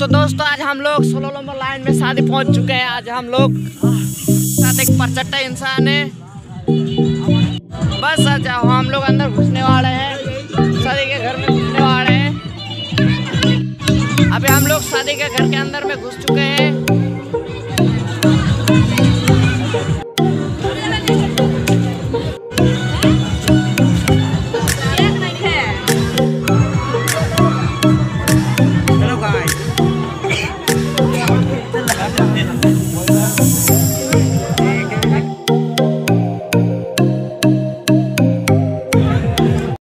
तो दोस्तों आज हम लोग 16 नंबर लाइन में शादी पहुंच चुके हैं। आज हम लोग साथ एक परचट्टा इंसान है। बस आज हम लोग अंदर घुसने वाले हैं, शादी के घर में घुसने वाले हैं। अभी हम लोग शादी के घर के अंदर में घुस चुके हैं।